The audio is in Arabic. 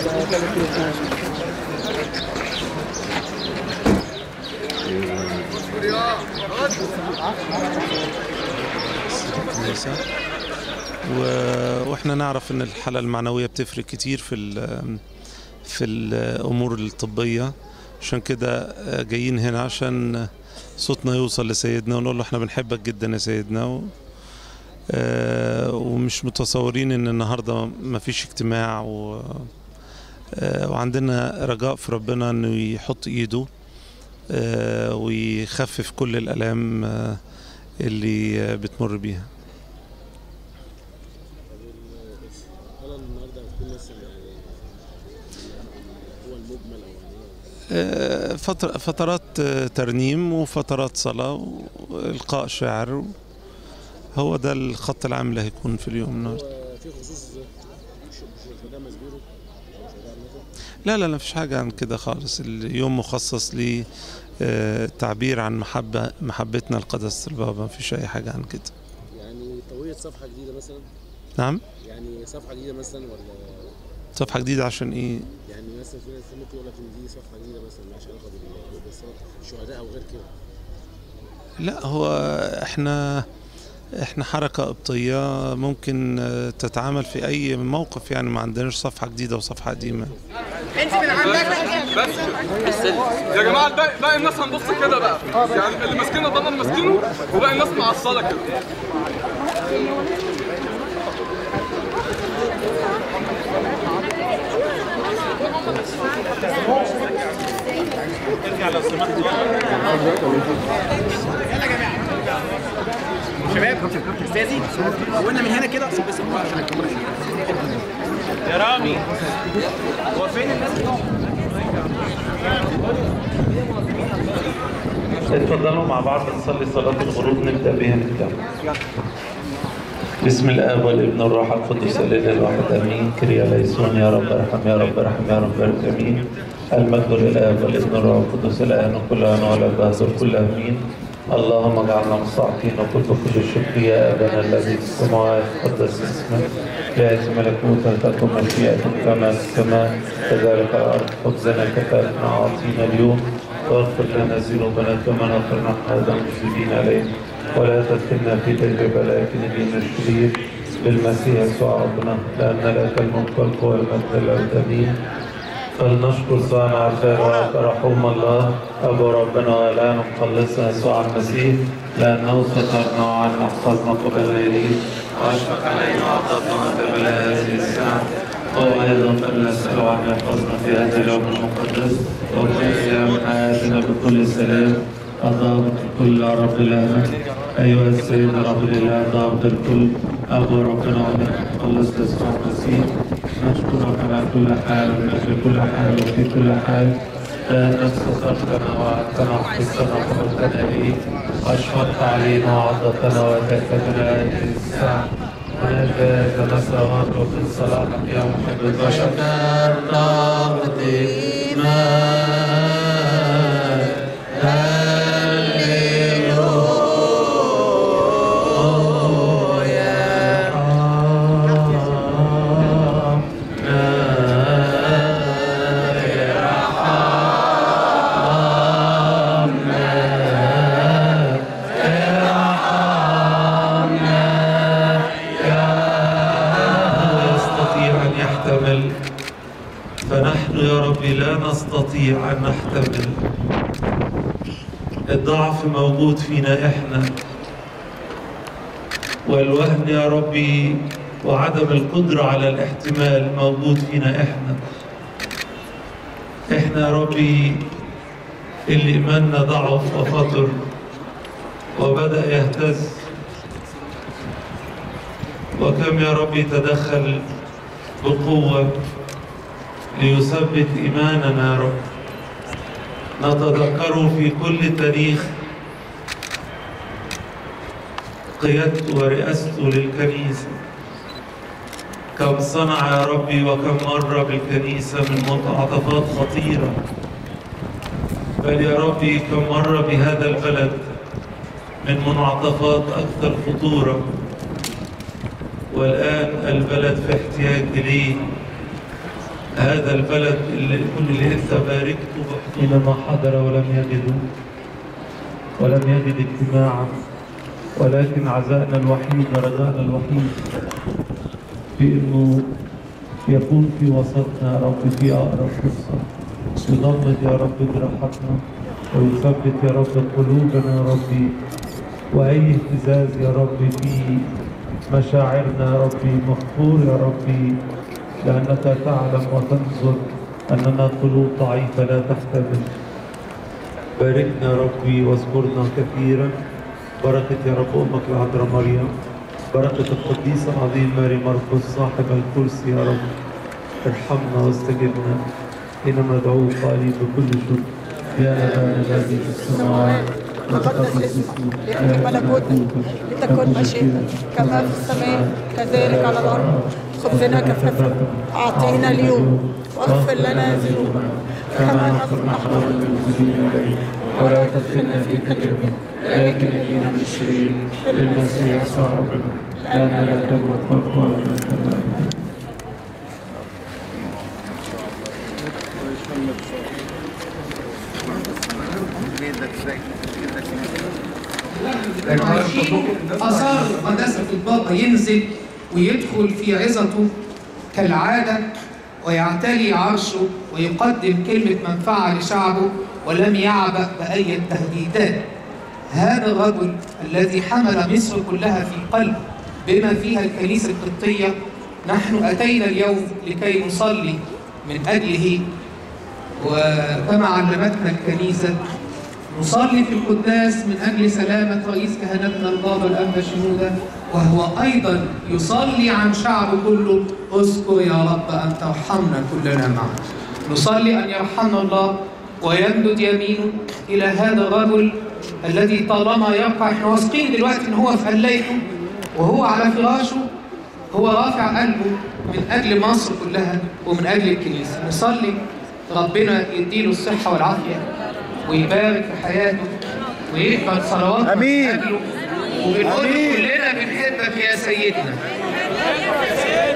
واحنا نعرف ان الحالة المعنوية بتفرق كتير في الامور الطبية. عشان كده جايين هنا عشان صوتنا يوصل لسيدنا ونقول له احنا بنحبك جدا يا سيدنا، ومش متصورين ان النهاردة مفيش اجتماع، وعندنا رجاء في ربنا انه يحط ايده ويخفف كل الالام اللي بتمر بيها. فترات ترنيم وفترات صلاة وإلقاء شعر، هو ده الخط العام اللي هيكون في اليوم النهارده. في خصوص شهداء مسبيرو؟ لا مفيش حاجة عن كده خالص. اليوم مخصص للتعبير عن محبتنا لقداسة البابا، مفيش أي حاجة عن كده. يعني طويت صفحة جديدة مثلا؟ نعم؟ يعني صفحة جديدة مثلا ولا صفحة جديدة عشان إيه؟ يعني مثلا في ناس ممكن يقول لك إن دي صفحة جديدة مثلا مالهاش علاقة بالشهداء أو غير كده. لا، هو احنا حركة قبطية ممكن تتعامل في أي موقف، يعني ما عندناش صفحة جديدة وصفحة قديمة. انت من عندك بس يا جماعة باقي الناس هنبص كده بقى، يعني اللي ماسكينه ده ماسكينه وباقي الناس معصلة كده. ارجع لو سمحت. يلا يا جماعه شباب، استاذي قلنا من هنا كده عشان يا رامي. هو فين الناس؟ اتفضلوا مع بعض نصلي صلاة الغروب نبدأ بها نبدأ. بسم الآب والابن والروح القدس الإله الواحد آمين. كريا ليسون يا رب ارحم يا رب ارحم يا رب ارحم آمين. المجد للآب والابن والروح القدس الآن وكل آن ولا الدهر كل آمين. اللهم اجعلنا مستعطين وكل كل الشكر يا أبانا الذي في السماوات قدس اسمك، ليأتي ملكوتك تكن مشيئتك كما في السماء كذلك على الأرض. خبزنا كفافنا أعطينا اليوم، واغفر لنا ذنوبنا كما نغفر نحن أيضا المذنبين علينا، ولا تدخلنا في تجربة لكن نجينا الشرير بالمسيح يسوع ربنا، لأن لك الملك والقوة والمجد للأبد آمين. فلنشكر صانع الخيرات رحوم الله أبو ربنا وإلهنا مخلصنا يسوع المسيح، لأنه سترنا وعنا حفظنا قبل الليل وأشفق علينا وأعطانا قبل هذه الساعة. هو أيضا فلنسأله أن يحفظنا في هذا اليوم المقدس وكيف من حياتنا بكل سلام. الضابط الكل يا رب العالمين، أيها السيد رب الإله ضابط الكل أبو ربنا ونخلص يسوع المسيح، نشكرك على كل حال وفي كل حال وفي كل حال، لأنك سترتنا وعدتنا وحفظتنا وقبلتنا إليك وأشفقت علينا وعضتنا وأتيتنا هذه الساعة، ونجاك نسأل ونطلب من صلاحك يا محب البشر. فنحن يا ربي لا نستطيع أن نحتمل. الضعف موجود فينا إحنا، والوهن يا ربي وعدم القدرة على الاحتمال موجود فينا إحنا يا ربي اللي إيماننا ضعف وفطر وبدأ يهتز، وكم يا ربي تدخل بقوة ليثبت إيماننا يا رب. نتذكره في كل تاريخ قيادته ورئاسته للكنيسة، كم صنع يا ربي وكم مر بالكنيسة من منعطفات خطيرة، بل يا ربي كم مر بهذا البلد من منعطفات أكثر خطورة، والآن البلد في احتياج إليه هذا البلد اللي أنت باركته حينما حضر ولم يجد اجتماعا، ولكن عزائنا الوحيد ورجائنا الوحيد في إنه يكون في وسطنا يا رب في أقرب فرصة، يضمد يا رب جراحتنا ويثبت يا رب قلوبنا يا ربي، وأي اهتزاز يا ربي في مشاعرنا يا ربي مغفور يا ربي، لأنك تعلم وتنظر أننا قلوب ضعيفة لا تحتمل. باركنا يا ربي واذكرنا كثيرا، بركة يا رب أمك العذراء مريم، بركة القديس العظيم ماري مرقس صاحب الكرسي يا رب، ارحمنا واستجبنا حينما ندعوك قائلين بكل شكر يا أبانا الذي في السماوات تقدس اسمك، ليأتي ملكوتك، لتكن مشيئتك كما في السماء كذلك على الأرض. خبزنا كفافنا أعطينا اليوم، واغفر لنا ذنوبنا كما نغفر نحن للمذنبين إلينا، ولا تدخلنا في تجربة لكن نجينا من الشرير، بالمسيح يسوع ربنا، لأن لك الملك والقوة والمجد. عايشين آثار قداسة البابا ينزل ويدخل في عظته كالعادة ويعتلي عرشه ويقدم كلمة منفعة لشعبه ولم يعبأ بأي تهديدات. هذا الرجل الذي حمل مصر كلها في قلبه بما فيها الكنيسة القبطية، نحن أتينا اليوم لكي نصلي من أجله، وكما علمتنا الكنيسة نصلي في القداس من أجل سلامة رئيس كهنتنا البابا الأنبا شنودة، وهو أيضا يصلي عن شعبه كله. اذكر يا رب أن ترحمنا كلنا معا. نصلي أن يرحمنا الله ويمدد يمينه إلى هذا الرجل الذي طالما يقع، احنا واثقين دلوقتي ان هو في قليته وهو على فراشه هو رافع قلبه من أجل مصر كلها ومن أجل الكنيسة. نصلي ربنا يديله الصحة والعافية ويبارك في حياته ويقبل صلواتنا من أجله، وبنقول كلنا بنحبك يا سيدنا.